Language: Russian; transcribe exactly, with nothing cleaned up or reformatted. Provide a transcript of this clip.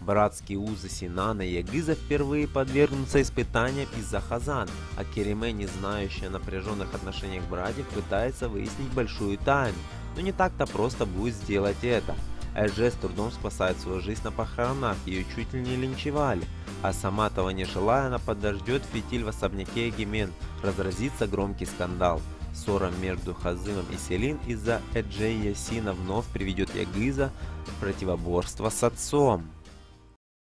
Братские узы Синана и Ягыза впервые подвергнутся испытаниям из-за Хазана, а Кериме, не знающая о напряженных отношениях братьев, пытается выяснить большую тайну, но не так-то просто будет сделать это. Эже с трудом спасает свою жизнь на похоронах, ее чуть ли не линчевали, а сама того не желая, она подождет фитиль в особняке Эгимен, разразится громкий скандал. Ссора между Хазымом и Селин из-за Эджей Ясина вновь приведет Ягыза в противоборство с отцом.